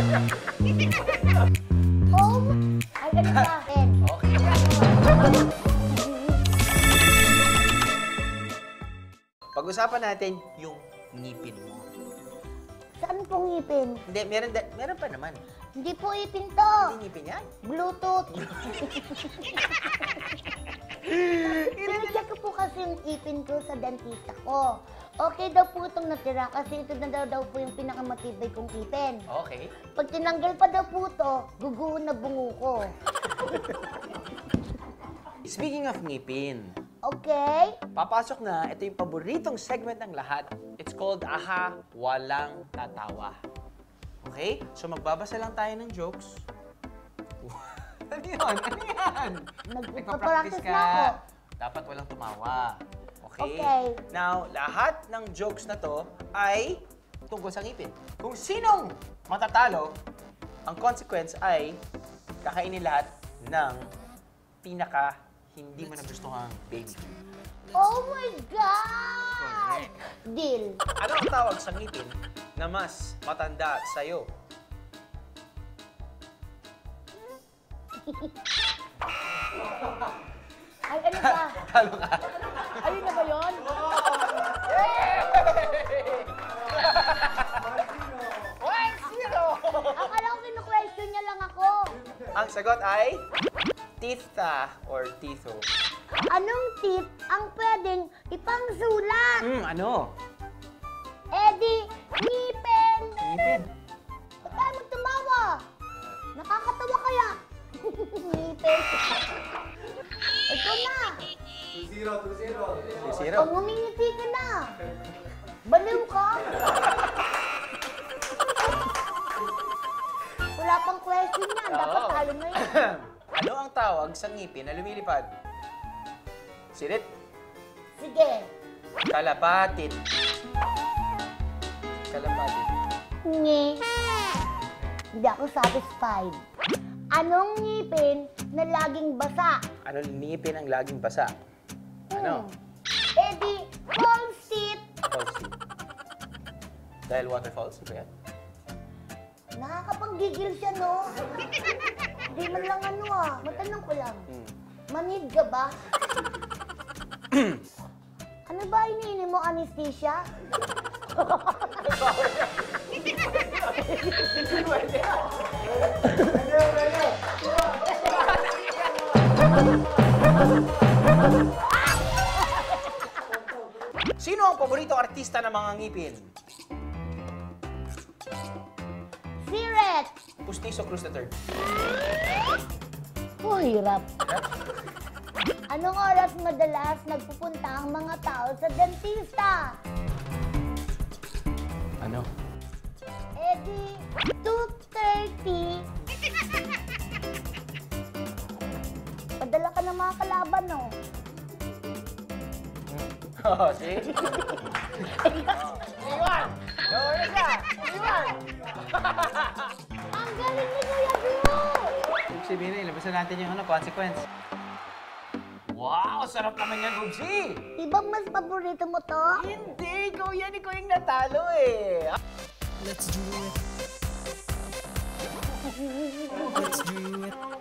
Oh, ay ano ba? Okay. Pag-usapan natin yung ngipin mo. Saan pong ngipin? Hindi, meron pa naman. Hindi po ipin to. Hindi ngipin yan? Bluetooth. Pinag-check ko po kasi yung ipin ko sa dentista ko. Okay daw po itong natira kasi ito na daw po yung pinakamatibay kong ipin. Okay. Pag tinanggal pa daw po ito, guguon na bungo ko. Speaking of ngipin, Okay? papasok na, ito yung paboritong segment ng lahat. It's called Aha, Walang Tatawa. Okay? So magbabasa lang tayo ng jokes. Ano yun? Ano yan? Nagpapractice na ako. Dapat walang tumawa. Okay? Okay. Now, lahat ng jokes na to ay tungkol sa ngipin. Kung sinong matatalo, ang consequence ay kakainin lahat ng pinaka hindi mo nagustuhang baby. Oh my God! Correct. Deal. Ano ang tawag sa ngipin na mas matanda sa'yo? Ay, ano ba? Talo ka. Ayun na ba yun? Akala ko kinu-question niya lang ako. Ang sagot ay titha or titho. Anong tip ang pwedeng ipangsulat? Ano? Eddie, ngipin! Ngipin. Ba't tayo magtumawa? Nakakatawa kaya? Ngipin. Ito na. 2-0. Pag ngumingiti ka na. Baliw ka? Wala pang question yan. Dapat Oo. talo na yan. Ano ang tawag sa ngipin na lumilipad? Sirit. Sige. Kalapatit. Kalapatit. Nge. Hindi ako satisfied. Anong ngipin na laging basa? Ano ngipin ang laging basa? Ano? Eddie, false teeth. False teeth. Dahil waterfalls, ito yan? Nakakapanggigil siya, no? Di man lang ano matanong ko lang. Hmm. Manid ka ba? Ano ba iniinom mo, anesthesia? Sino ang paboritong artista ng mga ngipin? Si Red. Pustiso Cruz III. Oh, hirap. Anong oras madalas nagpupunta ang mga tao sa dentista? Ano? Eddie, 2:30. Padala ka ng mga kalaban, no? Oh, see? Iwan! Gawin na siya! Iwan! Ang galing ni Kuya Drew! Ibig sabihin na, ilabasan natin yung consequence. Wow! Sarap naman yan, Bubsy! Di ba mas paborito mo to? Hindi! Ikaw yan! Ikaw yung natalo eh! Let's do it. Let's do it.